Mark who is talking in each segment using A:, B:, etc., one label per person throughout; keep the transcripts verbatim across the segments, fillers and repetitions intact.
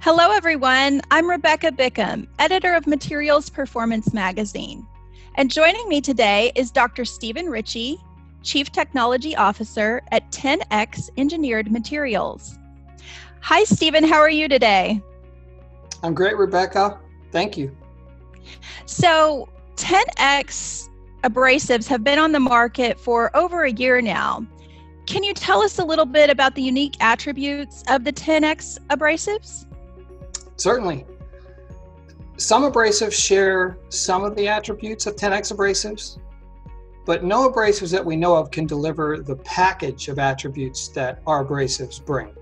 A: Hello everyone, I'm Rebecca Bickham, editor of Materials Performance Magazine. And joining me today is Doctor Stephen Ricci, Chief Technology Officer at ten X Engineered Materials. Hi Stephen, how are you today?
B: I'm great, Rebecca. Thank you.
A: So ten X abrasives have been on the market for over a year now. Can you tell us a little bit about the unique attributes of the ten X abrasives?
B: Certainly. Some abrasives share some of the attributes of ten X abrasives, but no abrasives that we know of can deliver the package of attributes that our abrasives bring.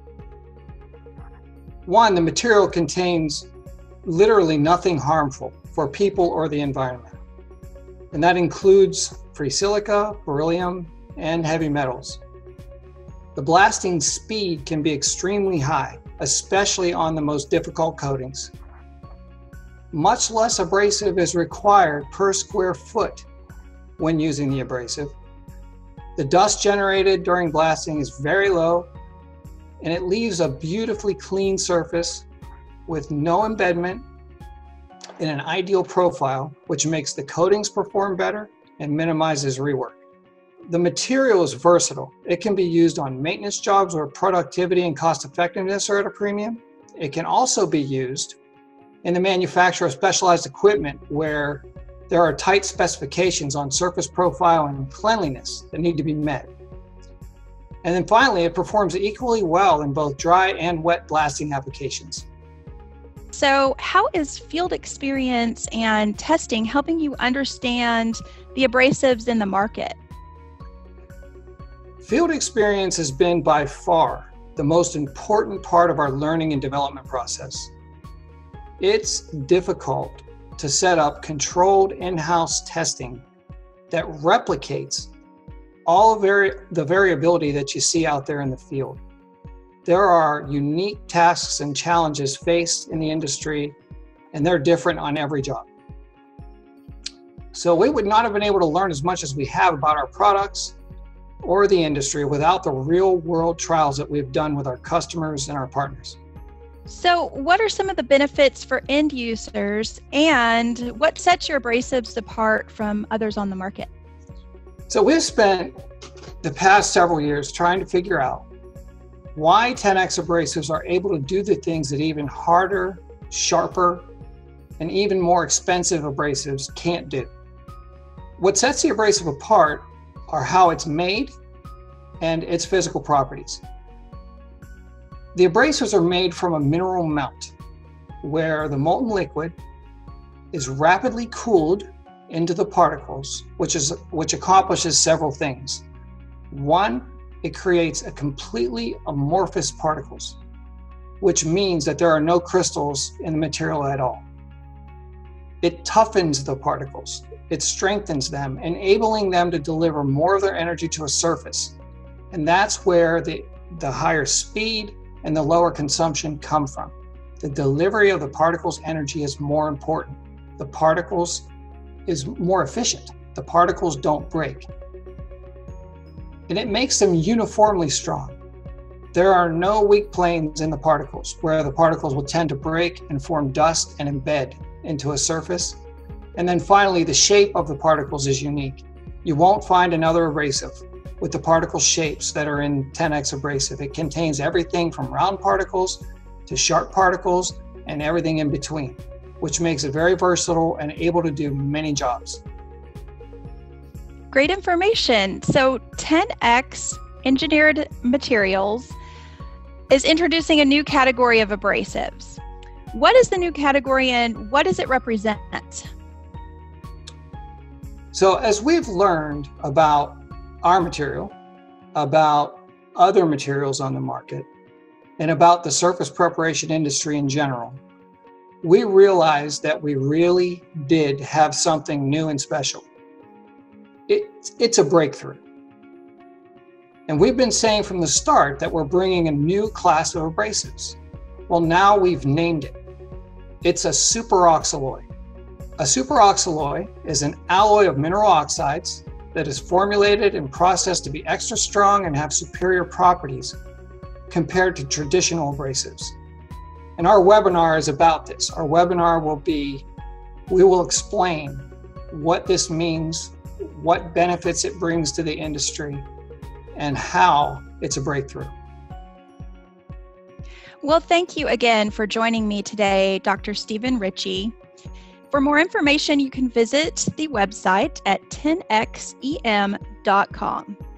B: One, the material contains literally nothing harmful for people or the environment, and that includes free silica, beryllium, and heavy metals. The blasting speed can be extremely high, especially on the most difficult coatings. Much less abrasive is required per square foot when using the abrasive. The dust generated during blasting is very low, and it leaves a beautifully clean surface with no embedment in an ideal profile, which makes the coatings perform better and minimizes rework. The material is versatile. It can be used on maintenance jobs where productivity and cost effectiveness are at a premium. It can also be used in the manufacture of specialized equipment where there are tight specifications on surface profile and cleanliness that need to be met. And then finally, it performs equally well in both dry and wet blasting applications.
A: So how is field experience and testing helping you understand the abrasives in the market?
B: Field experience has been by far the most important part of our learning and development process. It's difficult to set up controlled in-house testing that replicates all of the variability that you see out there in the field. There are unique tasks and challenges faced in the industry, and they're different on every job. So we would not have been able to learn as much as we have about our products or the industry without the real-world trials that we've done with our customers and our partners.
A: So what are some of the benefits for end users, and what sets your abrasives apart from others on the market?
B: So we've spent the past several years trying to figure out why ten X abrasives are able to do the things that even harder, sharper, and even more expensive abrasives can't do. What sets the abrasive apart are how it's made and its physical properties. The abrasives are made from a mineral melt, where the molten liquid is rapidly cooled into the particles, which is which accomplishes several things. One, it creates a completely amorphous particles, which means that there are no crystals in the material at all. It toughens the particles. It strengthens them, enabling them to deliver more of their energy to a surface. And that's where the, the higher speed and the lower consumption come from. The delivery of the particles' energy is more important. The particles is more efficient. The particles don't break. And it makes them uniformly strong. There are no weak planes in the particles where the particles will tend to break and form dust and embed into a surface. And then finally, the shape of the particles is unique. You won't find another abrasive with the particle shapes that are in ten X abrasive. It contains everything from round particles to sharp particles and everything in between, which makes it very versatile and able to do many jobs.
A: Great information. So ten X Engineered Materials is introducing a new category of abrasives. What is the new category and what does it represent?
B: So as we've learned about our material, about other materials on the market, and about the surface preparation industry in general, we realized that we really did have something new and special. It, it's a breakthrough. And we've been saying from the start that we're bringing a new class of abrasives. Well, now we've named it. It's a superoxalloy. A superoxalloy is an alloy of mineral oxides that is formulated and processed to be extra strong and have superior properties compared to traditional abrasives. And our webinar is about this. Our webinar will be, we will explain what this means, what benefits it brings to the industry, and how it's a breakthrough.
A: Well, thank you again for joining me today, Doctor Stephen Ricci. For more information, you can visit the website at ten x e m dot com.